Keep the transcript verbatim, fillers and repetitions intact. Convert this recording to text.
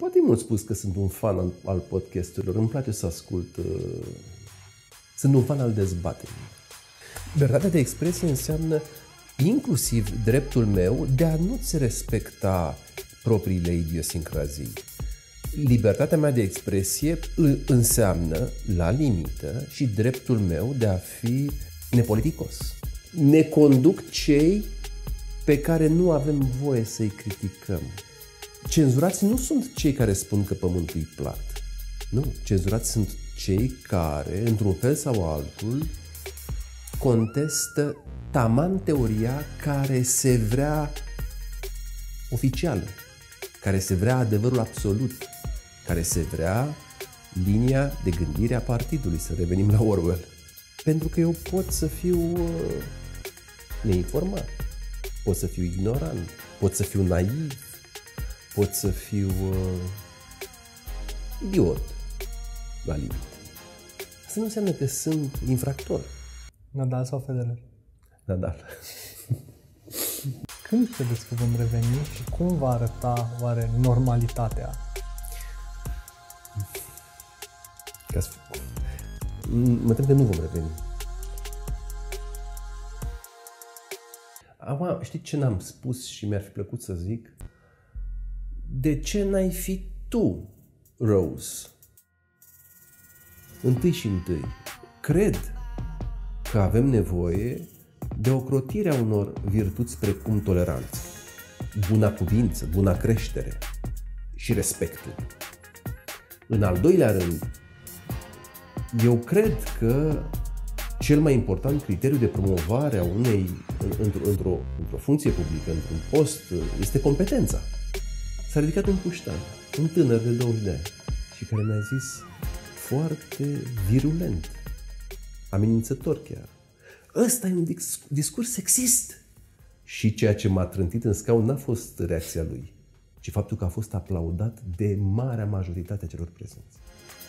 Poate e mult spus că sunt un fan al, al podcasturilor, îmi place să ascult. Uh, sunt un fan al dezbaterii. Libertatea de expresie înseamnă inclusiv dreptul meu de a nu-ți respecta propriile idiosincrazii. Libertatea mea de expresie înseamnă, la limită, și dreptul meu de a fi nepoliticos. Ne conduc cei pe care nu avem voie să-i criticăm. Cenzurați nu sunt cei care spun că pământul e plat. Nu, cenzurați sunt cei care, într-un fel sau altul, contestă taman teoria care se vrea oficială, care se vrea adevărul absolut, care se vrea linia de gândire a partidului, să revenim la Orwell. Pentru că eu pot să fiu uh, neinformat, pot să fiu ignorant, pot să fiu naiv, pot să fiu uh, idiot, la limite. Asta nu înseamnă că sunt infractor. Nadal sau Federer? Nadal. Când credeți că vom reveni și cum va arăta oare normalitatea? Ca să... Mă tem că nu vom reveni. Acum, știi ce n-am spus și mi-ar fi plăcut să zic? De ce n-ai fi tu, Rose? Întâi și întâi, cred că avem nevoie de ocrotirea unor virtuți precum toleranță, buna cuvință, buna creștere și respectul. În al doilea rând, eu cred că cel mai important criteriu de promovare a unei, într-o, într-o, într-o funcție publică, într-un post, este competența. S-a ridicat un puștan, un tânăr de douăzeci de ani și care mi-a zis foarte virulent, amenințător chiar: ăsta e un discurs sexist. Și ceea ce m-a trântit în scaun n-a fost reacția lui, ci faptul că a fost aplaudat de marea majoritate a celor prezenți.